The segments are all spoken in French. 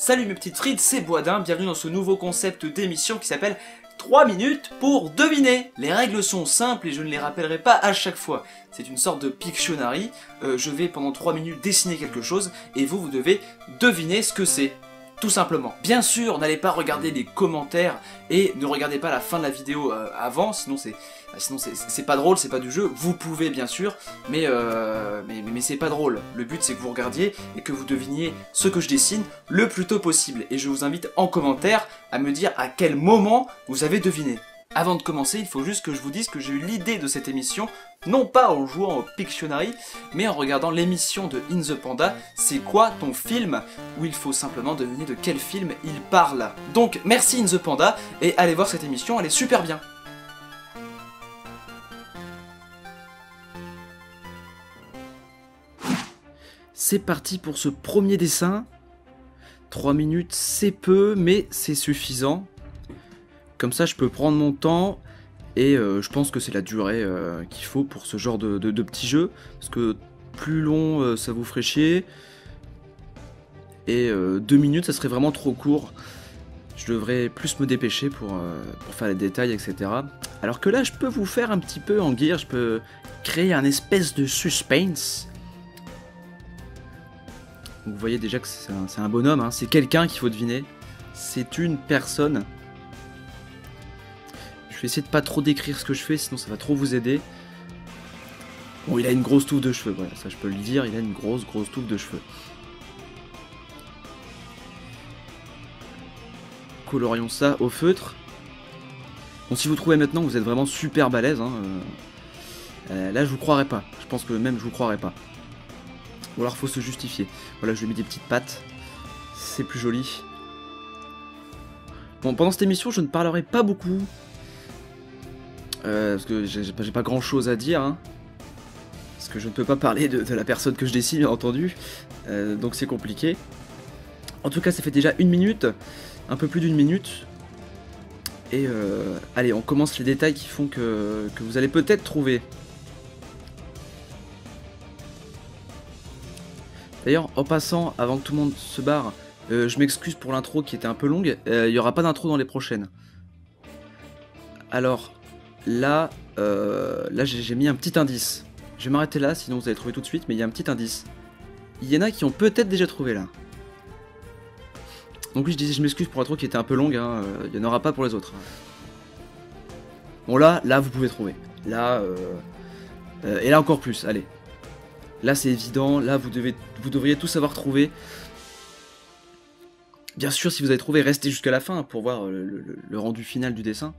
Salut mes petites frites, c'est Boisdin, bienvenue dans ce nouveau concept d'émission qui s'appelle 3 minutes pour deviner. Les règles sont simples et je ne les rappellerai pas à chaque fois. C'est une sorte de Pictionary, je vais pendant 3 minutes dessiner quelque chose et vous devez deviner ce que c'est. Tout simplement. Bien sûr, n'allez pas regarder les commentaires et ne regardez pas la fin de la vidéo avant, sinon c'est pas drôle, c'est pas du jeu. Vous pouvez bien sûr, mais c'est pas drôle. Le but c'est que vous regardiez et que vous deviniez ce que je dessine le plus tôt possible. Et je vous invite en commentaire à me dire à quel moment vous avez deviné. Avant de commencer, il faut juste que je vous dise que j'ai eu l'idée de cette émission, non pas en jouant au Pictionary, mais en regardant l'émission de In the Panda, C'est quoi ton film? Où il faut simplement deviner de quel film il parle. Donc merci In the Panda, et allez voir cette émission, elle est super bien. C'est parti pour ce premier dessin. 3 minutes, c'est peu, mais c'est suffisant. Comme ça, je peux prendre mon temps et je pense que c'est la durée qu'il faut pour ce genre de petits jeux. Parce que plus long, ça vous ferait chier. Et 2 minutes, ça serait vraiment trop court. Je devrais plus me dépêcher pour faire les détails, etc. Alors que là, je peux vous faire un petit peu en guire. Je peux créer un espèce de suspense. Vous voyez déjà que c'est un bonhomme, hein. C'est quelqu'un qu'il faut deviner. C'est une personne. Je vais essayer de pas trop décrire ce que je fais, sinon ça va trop vous aider. Bon, il a une grosse touffe de cheveux, voilà, ça je peux le dire, il a une grosse touffe de cheveux. Colorions ça au feutre. Bon, si vous trouvez maintenant que vous êtes vraiment super balèze, hein, là je vous croirais pas. Je pense que même je vous croirais pas. Ou alors faut se justifier. Voilà, je lui ai mis des petites pattes. C'est plus joli. Bon, pendant cette émission, je ne parlerai pas beaucoup. Parce que j'ai pas grand chose à dire, hein. Parce que je ne peux pas parler de la personne que je dessine, bien entendu. Donc c'est compliqué. En tout cas, ça fait déjà 1 minute. Un peu plus d'1 minute. Et allez, on commence les détails qui font que vous allez peut-être trouver. D'ailleurs, en passant, avant que tout le monde se barre, je m'excuse pour l'intro qui était un peu longue. Il n'y aura pas d'intro dans les prochaines. Alors... Là j'ai mis un petit indice. Je vais m'arrêter là, sinon vous allez trouver tout de suite, mais il y a un petit indice. Il y en a qui ont peut-être déjà trouvé là. Donc oui, je disais, je m'excuse pour l'intro qui était un peu longue, hein, il n'y en aura pas pour les autres. Bon là vous pouvez trouver. Là, et là encore plus, allez. Là c'est évident, là vous devriez tous avoir trouvé. Bien sûr, si vous avez trouvé, restez jusqu'à la fin hein, pour voir le rendu final du dessin.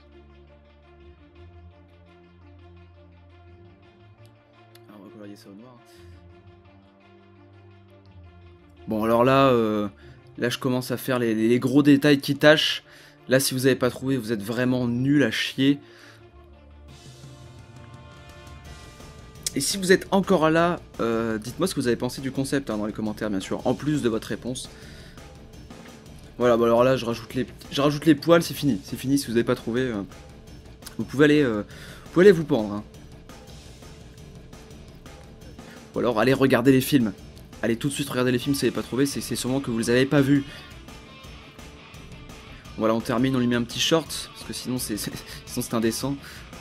Ça au noir. Bon alors là, là je commence à faire les gros détails qui tâchent. Là si vous n'avez pas trouvé, vous êtes vraiment nul à chier. Et si vous êtes encore là, dites-moi ce que vous avez pensé du concept hein, dans les commentaires bien sûr, en plus de votre réponse. Voilà, bah alors là je rajoute les poils, c'est fini si vous n'avez pas trouvé. Vous pouvez aller vous pendre. Hein. Ou alors allez regarder les films. Allez tout de suite regarder les films si vous n'avez pas trouvé, c'est sûrement que vous les avez pas vus. Voilà, on termine, on lui met un petit short, parce que sinon c'est indécent.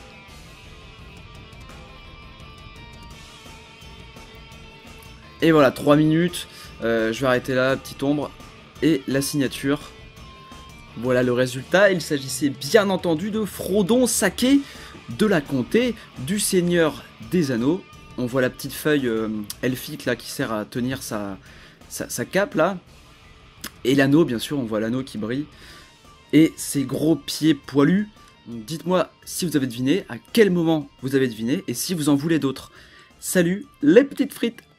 Et voilà, 3 minutes, je vais arrêter là, petite ombre, et la signature. Voilà le résultat, il s'agissait bien entendu de Frodon Sake, de la comté, du Seigneur des Anneaux. On voit la petite feuille elfique là qui sert à tenir sa cape là. Et l'anneau, bien sûr, on voit l'anneau qui brille. Et ses gros pieds poilus. Dites-moi si vous avez deviné, à quel moment vous avez deviné, et si vous en voulez d'autres. Salut les petites frites!